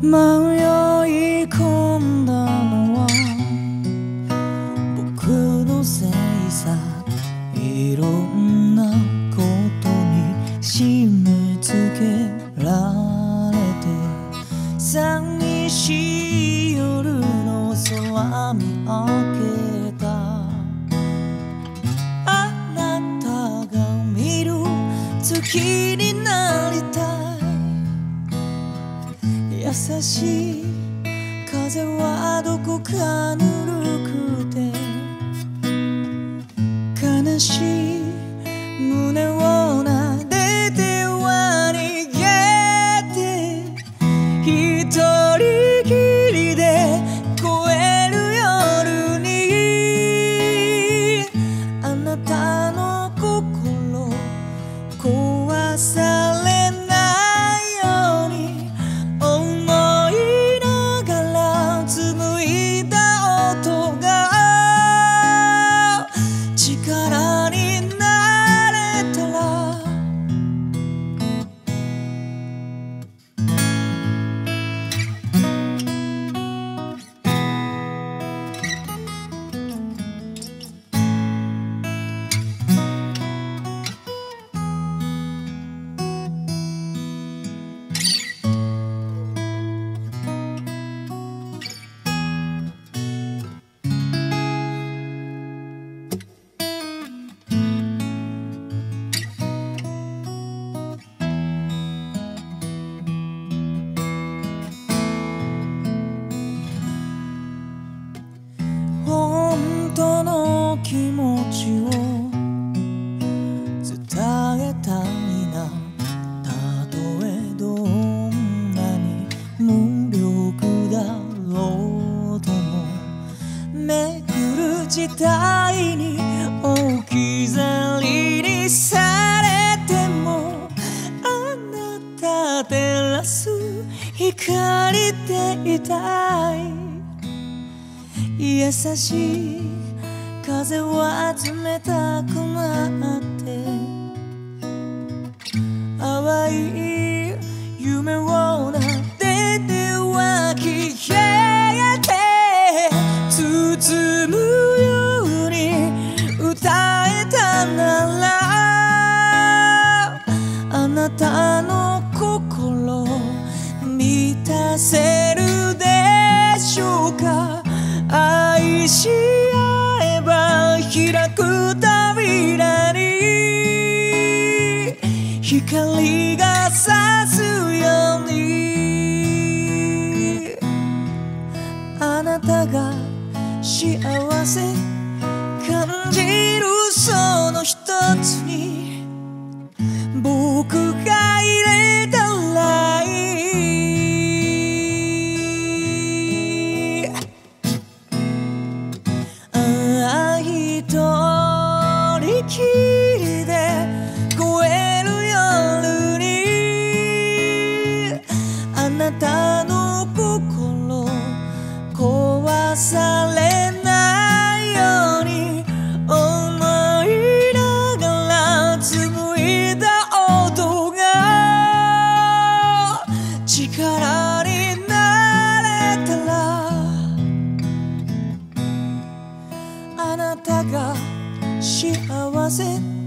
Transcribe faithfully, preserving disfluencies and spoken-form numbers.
迷い込んだのは僕のせいさ。いろんなことに締め付けられて、寂しい夜の空見上げた。あなたが見る月になりたい。優しい風はどこかぬるくて、悲しい胸をなでては逃げて、一人きりで越える夜に、あなたの心壊されないように思いながら紡いだ音が力になれたら。本当の気持ちを伝えたいな。たとえどんなに無力だろうとも、めくる時代に置き去りにされても、あなた照らす光でいたい。優しい風は冷たくなって、淡い夢をなでては消えて、包むように歌えたなら、あなたの心満たせるでしょうか。愛し合えば開く扉に光が差すように、あなたが幸せ感じるその一つに僕が入れたらいい。一人きりで越える夜に、あなたの心壊されないように思いながら紡いだ音が力になれたら、あなたが幸せ